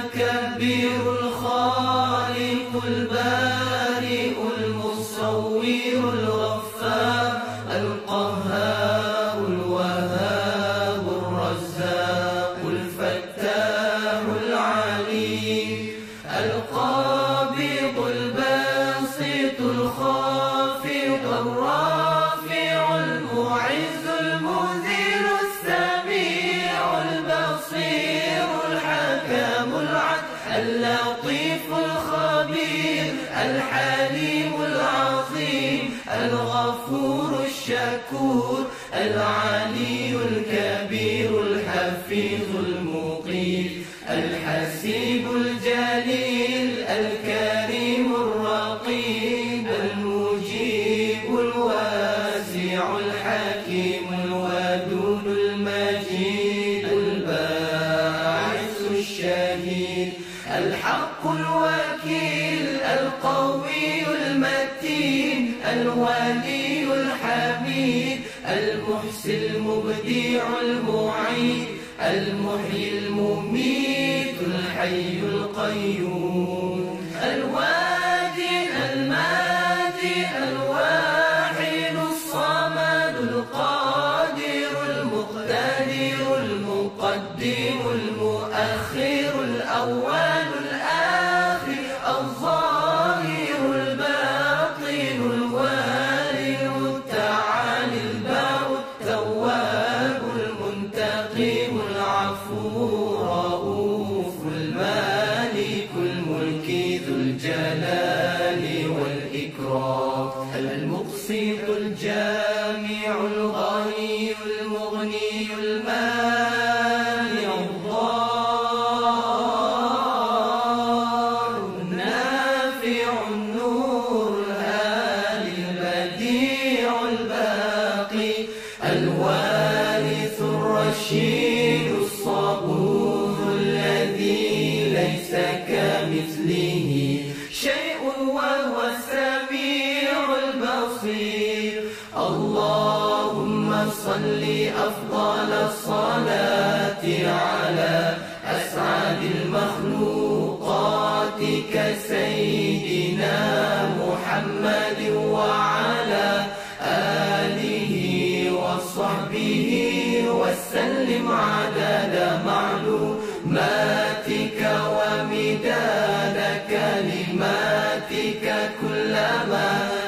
المتكبر الخالق البارئ المصور الغفار القهار الوهاب الرزاق الفتاح العليم القابض الباسط الخافض الرافع المعز المذل السميع البصير الحكم العدل اللطيف الخبير الحليم العظيم الغفور الشكور العلي الكبير الحفيظ المقيت الحسيب الجليل الكريم الرقيب المجيب الواسع الحكيم الودود المجيد الباعث الشهيد الحق الوكيل القوي المتين الولي الحميد المحسن المبدع المعيد المحيي المميت الحي القيوم الوادي المادي الواحد الصمد القادر المقتدر المقدم المؤخر الأول الآخر الظاهر الباطن الوالي المتعالي البر التواب المنتقم العفو الرؤوف المالك الملك ذو الجلال والإكرام المقسط الجامع الغني المغني المانع الضار النافع النور الهادي البديع الباقي الوارث الرشيد الصبور الذي ليس كمثله شيء وهو السميع البصير اللهم صل أفضل الصلاة على أسعد المخلوقات كسيدنا محمد وعلى آله وصحبه وسلم عدد معلوماتك ومداد كلماتك كلما